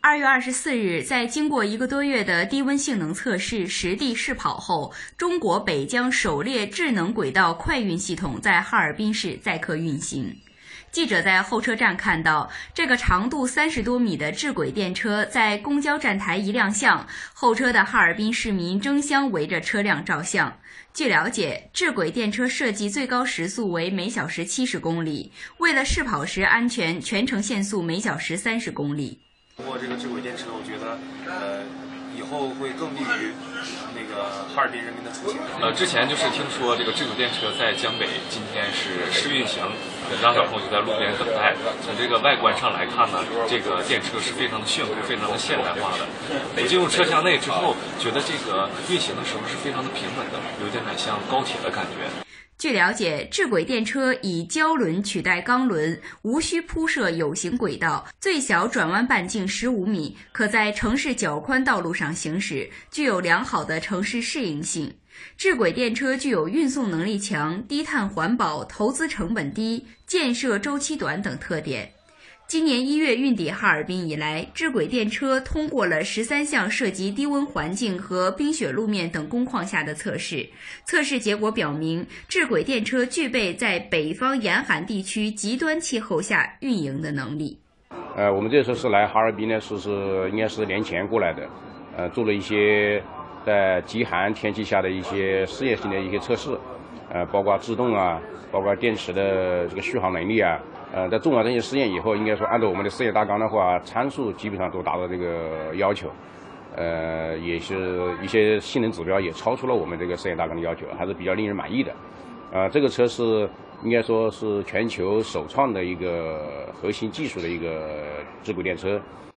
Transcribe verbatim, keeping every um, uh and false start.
二月二十四日，在经过一个多月的低温性能测试、实地试跑后，中国北疆首列智能轨道快运系统在哈尔滨市载客运行。记者在候车站看到，这个长度三十多米的智轨电车在公交站台一亮相，候车的哈尔滨市民争相围着车辆照相。据了解，智轨电车设计最高时速为每小时七十公里，为了试跑时安全，全程限速每小时三十公里。 通过这个智轨电车，我觉得，呃，以后会更利于那个哈尔滨人民的出行。 呃，之前就是听说这个智轨电车在江北今天是试运行，很多小朋友就在路边等待。从这个外观上来看呢，这个电车是非常的炫酷、非常的现代化的。我进入车厢内之后，觉得这个运行的时候是非常的平稳的，有点很像高铁的感觉。 据了解，智轨电车以胶轮取代钢轮，无需铺设有形轨道，最小转弯半径十五米，可在城市较宽道路上行驶，具有良好的城市适应性。智轨电车具有运送能力强、低碳环保、投资成本低、建设周期短等特点。今年一月运抵哈尔滨以来，智轨电车通过了十三项涉及低温环境和冰雪路面等工况下的测试。测试结果表明，智轨电车具备在北方严寒地区极端气候下运营的能力。 呃，我们这次是来哈尔滨呢，是是应该是年前过来的，呃，做了一些在极寒天气下的一些试验性的一些测试，呃，包括制动啊，包括电池的这个续航能力啊。呃，在做完这些试验以后，应该说按照我们的试验大纲的话，参数基本上都达到这个要求，呃，也是一些性能指标也超出了我们这个试验大纲的要求，还是比较令人满意的。呃，这个车是应该说是全球首创的一个核心技术的一个智轨电车。